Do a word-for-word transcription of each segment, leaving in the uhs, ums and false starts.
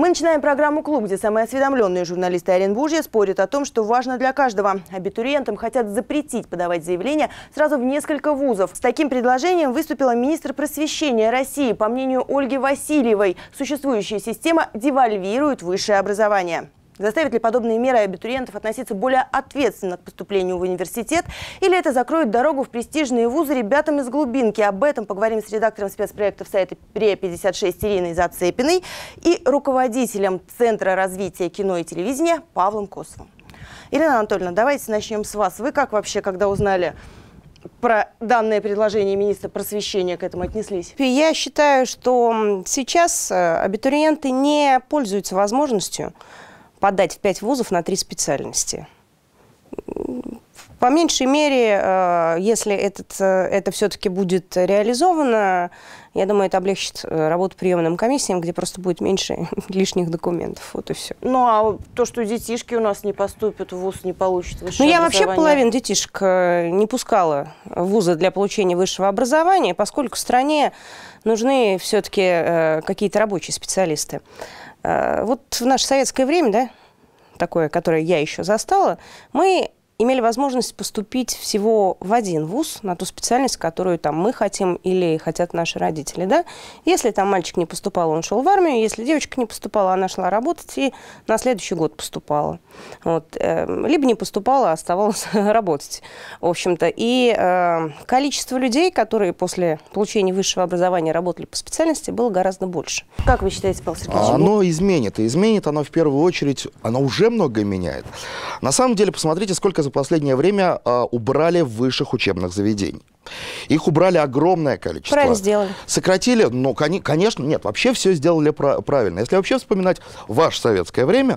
Мы начинаем программу «Клуб», где самые осведомленные журналисты Оренбуржья спорят о том, что важно для каждого. Абитуриентам хотят запретить подавать заявления сразу в несколько вузов. С таким предложением выступила министр просвещения России. По мнению Ольги Васильевой, существующая система девальвирует высшее образование. Заставят ли подобные меры абитуриентов относиться более ответственно к поступлению в университет? Или это закроет дорогу в престижные вузы ребятам из глубинки? Об этом поговорим с редактором спецпроектов сайта Ре пятьдесят шесть Ириной Зацепиной и руководителем Центра развития кино и телевидения Павлом Косовым. Ирина Анатольевна, давайте начнем с вас. Вы как вообще, когда узнали про данное предложение министра просвещения, к этому отнеслись? Я считаю, что сейчас абитуриенты не пользуются возможностью подать в пять вузов на три специальности. По меньшей мере, если этот, это все-таки будет реализовано, я думаю, это облегчит работу приемным комиссиям, где просто будет меньше лишних документов. Вот и все. Ну, а то, что детишки у нас не поступят в вуз, не получат высшее ну, я образование? вообще половину детишек не пускала в вузы для получения высшего образования, поскольку в стране нужны все-таки какие-то рабочие специалисты. Вот в наше советское время, да, такое, которое я еще застала, мы имели возможность поступить всего в один вуз на ту специальность, которую там мы хотим или хотят наши родители. Да? Если там мальчик не поступал, он шел в армию, если девочка не поступала, она шла работать и на следующий год поступала. Вот. Либо не поступала, а оставалась работать. В общем-то. И э, количество людей, которые после получения высшего образования работали по специальности, было гораздо больше. Как вы считаете, Павел Сергеевич? Оно изменит. И изменит оно в первую очередь, оно уже многое меняет. На самом деле, посмотрите, сколько за последнее время э, убрали в высших учебных заведений. Их убрали огромное количество. Правильно сделали. Сократили, ну, конечно, нет, вообще все сделали правильно. Если вообще вспоминать ваше советское время,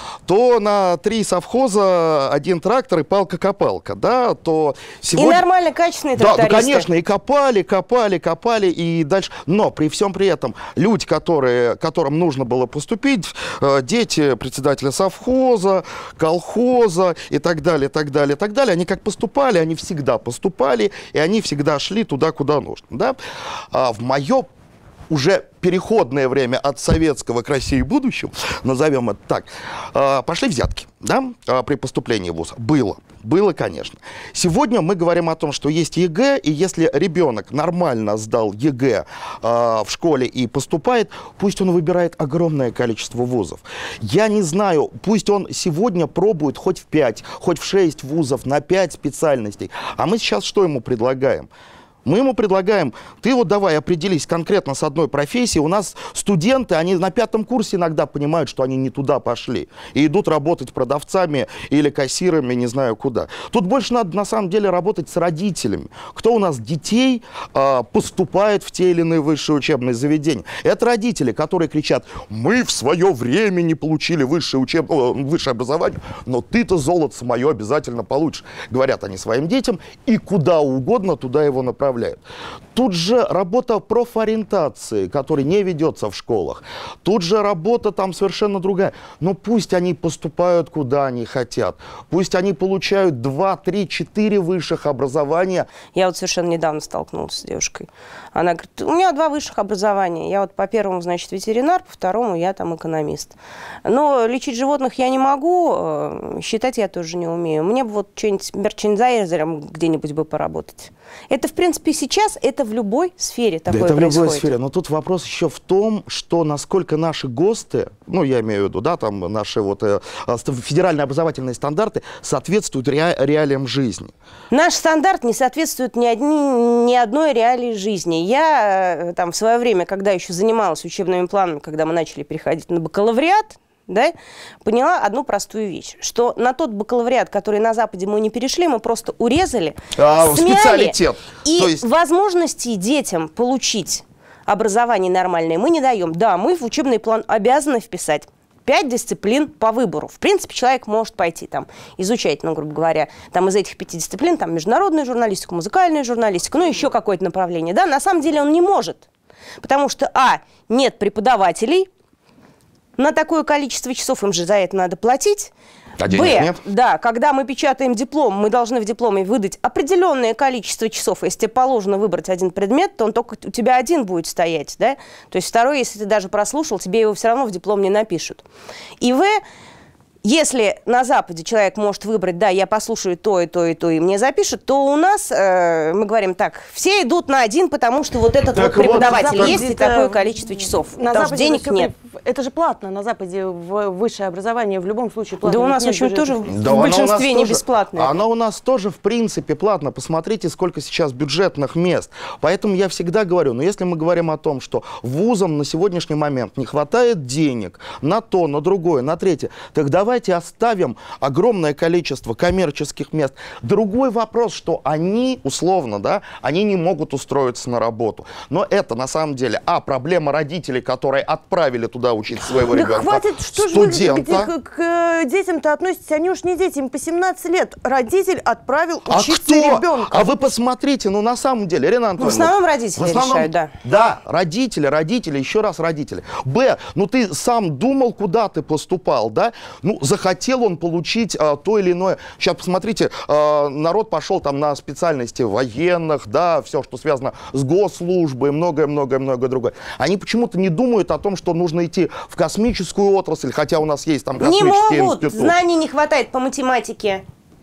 то на три совхоза один трактор и палка-копалка, да, то сегодня... И нормально, качественные трактористы. Да, ну, конечно, и копали, копали, копали, и дальше... Но при всем при этом люди, которые, которым нужно было поступить, дети председателя совхоза, колхоза и так далее, так далее, так далее, они как поступали, они всегда поступали, и они всегда шли туда, куда нужно, да. А в мое уже переходное время от советского к России будущему, назовем это так, а, пошли взятки, да, а, при поступлении в вуз. Было, было, конечно. Сегодня мы говорим о том, что есть ЕГЭ, и если ребенок нормально сдал ЕГЭ а, в школе и поступает, пусть он выбирает огромное количество вузов. Я не знаю, пусть он сегодня пробует хоть в пять, хоть в шесть вузов на пять специальностей. А мы сейчас что ему предлагаем? Мы ему предлагаем, ты вот давай определись конкретно с одной профессией. У нас студенты, они на пятом курсе иногда понимают, что они не туда пошли. И идут работать продавцами или кассирами, не знаю куда. Тут больше надо на самом деле работать с родителями. Кто у нас детей э, поступает в те или иные высшие учебные заведения? Это родители, которые кричат, мы в свое время не получили высшее, учеб... высшее образование, но ты-то золото мое обязательно получишь. Говорят они своим детям, и куда угодно туда его направляют. Тут же работа профориентации, которая не ведется в школах. Тут же работа там совершенно другая. Но пусть они поступают, куда они хотят. Пусть они получают два, три, четыре высших образования. Я вот совершенно недавно столкнулась с девушкой. Она говорит, у меня два высших образования. Я вот по первому, значит, ветеринар, по второму я там экономист. Но лечить животных я не могу, считать я тоже не умею. Мне бы вот что-нибудь мерчендайзером где-нибудь бы поработать. Это, в принципе, сейчас, это в любой сфере такое да, это происходит. в любой сфере. Но тут вопрос еще в том, что насколько наши ГОСТы, ну, я имею в виду, да, там наши вот э, федеральные образовательные стандарты соответствуют ре, реалиям жизни. Наш стандарт не соответствует ни, одни, ни одной реалии жизни. Я там в свое время, когда еще занималась учебными планами, когда мы начали переходить на бакалавриат, да, поняла одну простую вещь, что на тот бакалавриат, который на Западе мы не перешли, мы просто урезали, а, смяли, специалитет. И То есть... возможности детям получить образование нормальное мы не даем. Да, мы в учебный план обязаны вписать пять дисциплин по выбору. В принципе, человек может пойти там изучать, ну, грубо говоря, там из этих пяти дисциплин, там международную журналистику, музыкальную журналистику, ну, еще какое-то направление. Да, на самом деле он не может, потому что, а, нет преподавателей, на такое количество часов им же за это надо платить. А денег Б, нет? да, когда мы печатаем диплом, мы должны в дипломе выдать определенное количество часов. Если тебе положено выбрать один предмет, то он только у тебя один будет стоять, да? То есть второй, если ты даже прослушал, тебе его все равно в диплом не напишут. И В, если на Западе человек может выбрать, да, я послушаю то и то и то, и мне запишут, то у нас, э, мы говорим так, все идут на один, потому что вот этот Так вот преподаватель вот, есть и такое количество часов. На Потому что Западе денег это нет. при- Это же платно. На Западе в высшее образование в любом случае платно. Да у нас, в Нет общем, бюджета. тоже Да, в она у нас большинстве не тоже- бесплатная. Она у нас тоже, в принципе, платно. Посмотрите, сколько сейчас бюджетных мест. Поэтому я всегда говорю, но если мы говорим о том, что вузам на сегодняшний момент не хватает денег на то, на другое, на третье, так давайте оставим огромное количество коммерческих мест. Другой вопрос, что они, условно, да, они не могут устроиться на работу. Но это, на самом деле, а, проблема родителей, которые отправили туда учить своего Да ребенка, хватит, что же вы студента. к, к, э, детям-то относитесь? Они уж не дети, им по семнадцать лет. Родитель отправил А учиться кто? ребенка. А вы посмотрите, ну на самом деле, Ирина Анатольевна. В основном родители решают, да. Да, родители, родители, еще раз родители. Б, ну ты сам думал, куда ты поступал, да? Ну, захотел он получить а, то или иное. Сейчас посмотрите, а, народ пошел там на специальности военных, да, все, что связано с госслужбой, многое-многое-многое другое. Они почему-то не думают о том, что нужно идти в космическую отрасль, хотя у нас есть там Не космический могут, институт. знаний не хватает по математике.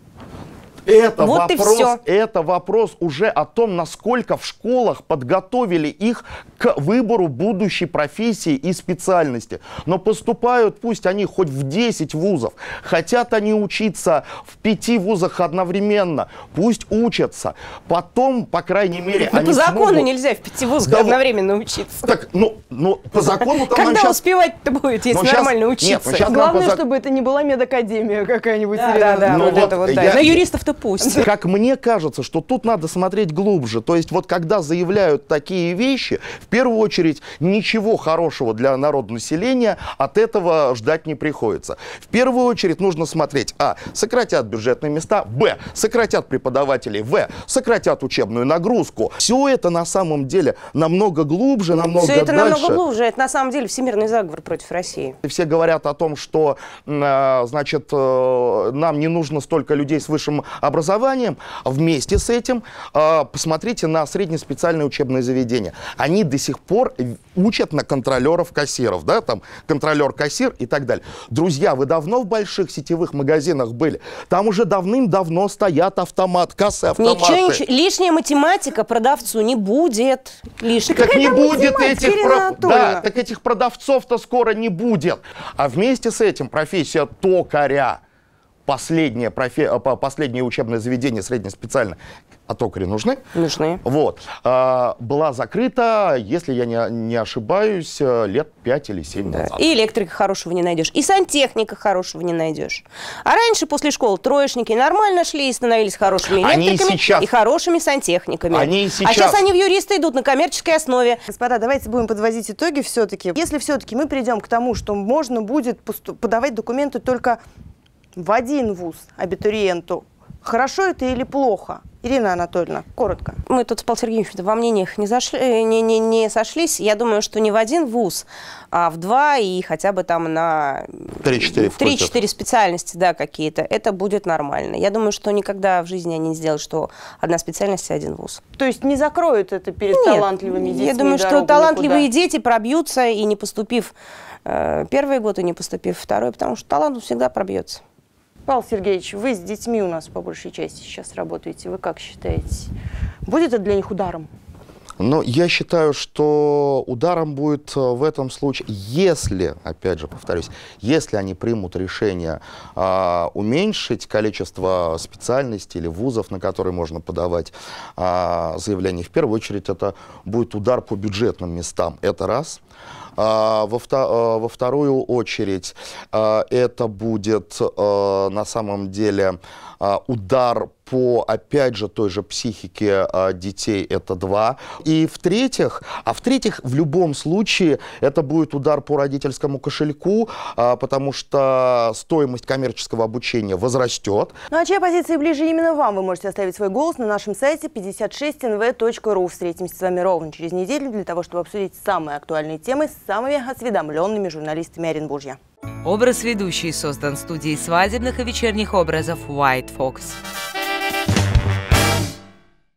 Это, Вот и вопрос, всё. это вопрос уже о том, насколько в школах подготовили их к выбору будущей профессии и специальности. Но поступают, пусть они хоть в десять вузов, хотят они учиться в пяти вузах одновременно, пусть учатся. Потом, по крайней мере, Да они по закону смогут... нельзя в пяти вузах Да, одновременно учиться. Так, ну, ну по закону там нам Когда сейчас... успевать-то будет, если Ну, щас- нормально нет, учиться? ну, щас нам Главное, по зак- чтобы это не была медакадемия какая-нибудь. Да, Ирина. да, да, Ну вот, вот это вот, да. я- На юристов-то пусть. Как мне кажется, что тут надо смотреть глубже. То есть вот когда заявляют такие вещи, в первую очередь ничего хорошего для народонаселения от этого ждать не приходится. В первую очередь нужно смотреть: а, сократят бюджетные места, б, сократят преподавателей, в, сократят учебную нагрузку. Все это на самом деле намного глубже, намного Все это дальше. намного глубже. Это на самом деле всемирный заговор против России. Все говорят о том, что, э, значит, э, нам не нужно столько людей с высшим образованием. Вместе с этим э, посмотрите на среднеспециальные учебные заведения. Они до сих пор учат на контролеров-кассиров, да, там контролер-кассир и так далее. Друзья, вы давно в больших сетевых магазинах были? Там уже давным-давно стоят автомат, кассы, автоматы. Ничего, ничего. Лишняя математика продавцу не будет. Лишней. Так не будет математика, этих, Ирина про- Анатольевна? да, так этих продавцов-то скоро не будет. А вместе с этим профессия токаря, последнее, профе... по- последнее учебное заведение среднеспециальное, а токари нужны? Нужны. Вот. А, была закрыта, если я не, не ошибаюсь, лет пять или семь Да. назад. И электрика хорошего не найдешь, и сантехника хорошего не найдешь. А раньше после школы троечники нормально шли и становились хорошими Они и электриками сейчас- и хорошими сантехниками. Они и А сейчас- сейчас они в юристы идут на коммерческой основе. Господа, давайте будем подводить итоги все-таки. Если все-таки мы придем к тому, что можно будет поступ- подавать документы только в один вуз абитуриенту, хорошо это или плохо? Ирина Анатольевна, коротко. Мы тут с Павлом Сергеевичем во мнениях не, зашли, не, не, не сошлись. Я думаю, что не в один вуз, а в два и хотя бы там на три-четыре три-четыре специальности, да, какие-то. Это будет нормально. Я думаю, что никогда в жизни они не сделают, что одна специальность и один вуз. То есть не закроют это перед Нет, талантливыми детьми? я думаю, что дорогу талантливые никуда? дети пробьются, и не поступив э, первый год, и не поступив второй, потому что талант всегда пробьется. Павел Сергеевич, вы с детьми у нас по большей части сейчас работаете. Вы как считаете? Будет это для них ударом? Но я считаю, что ударом будет в этом случае, если, опять же повторюсь, если они примут решение а, уменьшить количество специальностей или вузов, на которые можно подавать а, заявление, в первую очередь это будет удар по бюджетным местам. Это раз. А, во, вто, а, во вторую очередь а, это будет а, на самом деле а, удар по, опять же, той же психике а, детей, это два. И в-третьих, а в-третьих, в любом случае, это будет удар по родительскому кошельку, а, потому что стоимость коммерческого обучения возрастет. Ну а чья позиция ближе именно вам? Вы можете оставить свой голос на нашем сайте пятьдесят шесть эн вэ точка ру. Встретимся с вами ровно через неделю для того, чтобы обсудить самые актуальные темы самыми осведомленными журналистами Оренбуржья. Образ ведущей создан студией свадебных и вечерних образов White Fox.